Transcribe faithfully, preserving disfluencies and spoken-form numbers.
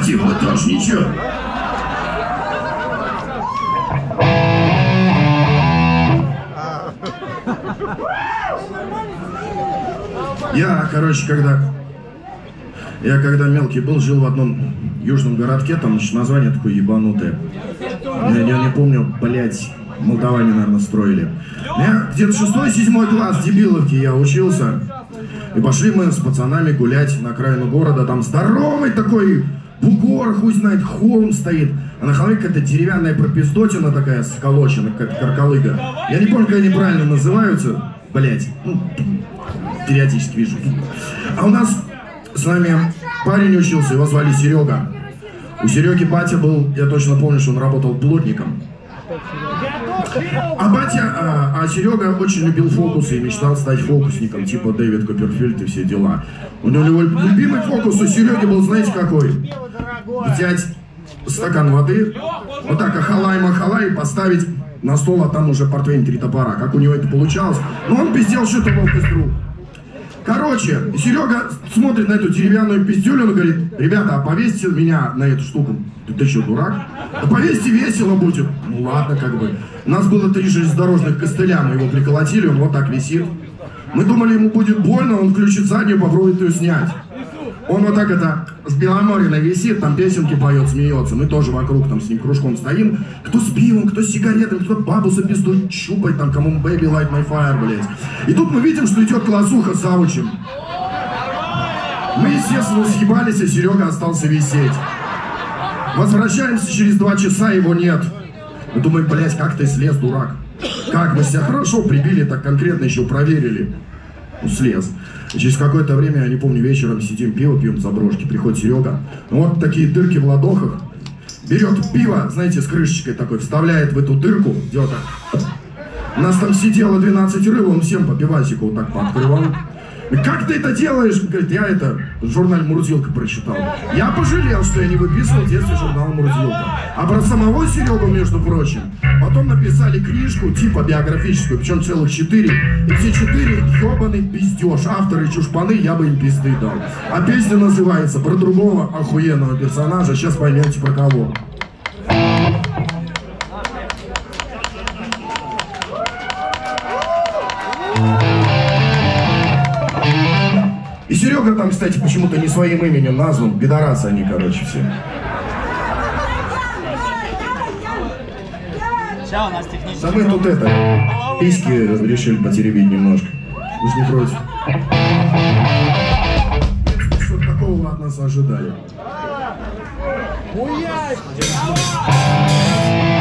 Типа тоже ничего. Я, короче, когда... Я когда мелкий был, жил в одном южном городке, там название такое ебанутое. Я, я не помню, блять, молдаване, наверное, строили. Я где-то шестой-седьмой класс дебиловки я учился. И пошли мы с пацанами гулять на окраину города. Там здоровый такой бугор, хуй знает, холм стоит. А на холме какая-то деревянная пропиздотина такая сколочена, какая-то каркалыга. Я не помню, как они правильно называются. Блять, ну, периодически вижу. А у нас с нами парень учился, его звали Серега. У Сереги батя был, я точно помню, что он работал плотником. А батя, а, а Серега очень любил фокусы и мечтал стать фокусником, типа Дэвид Копперфильд и все дела. У него любимый фокус у Сереги был, знаете, какой? Взять стакан воды, вот так ахалай-махалай, поставить на стол, а там уже портвейн три топора. Как у него это получалось? Но он пиздел что-то волк из друг. Короче, Серега смотрит на эту деревянную пиздюлю, он говорит: ребята, а повесьте меня на эту штуку. Ты, ты что, дурак? Да повесьте, весело будет. Ну ладно, как бы. У нас было три железнодорожных костыля, мы его приколотили, он вот так висит. Мы думали, ему будет больно, он включит заднюю, попробует ее снять. Он вот так это с Беломориной висит, там песенки поет, смеется. Мы тоже вокруг там с ним кружком стоим. Кто с пивом, кто с сигаретами, кто бабу за пизду щупает, там, кому baby light my fire, блядь. И тут мы видим, что идет классуха с завучем. Мы, естественно, съебались, а Серега остался висеть. Возвращаемся через два часа, его нет. Мы думаем, блядь, как ты слез, дурак? Как, мы себя хорошо прибили, так конкретно еще проверили. Ну, слез. И через какое-то время, я не помню, вечером сидим, пиво пьем за брошки, приходит Серега. Вот такие дырки в ладохах. Берет пиво, знаете, с крышечкой такой, вставляет в эту дырку, делает так. У нас там сидело двенадцать рыл, он всем по пивасику вот так пооткрывал. Как ты это делаешь? Он говорит, я это в журнале «Мурзилка» прочитал. Я пожалел, что я не выписывал в детстве журнал «Мурзилка». А про самого Серегу, между прочим, потом написали книжку, типа биографическую, причем целых четыре. И все четыре ебаный пиздеж. Авторы чушпаны, я бы им пизды дал. А песня называется про другого охуенного персонажа. Сейчас поймете про кого. И Серега там, кстати, почему-то не своим именем назван. Пидорасы они, короче, все. Сейчас у нас технически... А мы тут это, письки решили потеребить немножко. Вы же не против? Что-то такого вы от нас ожидали.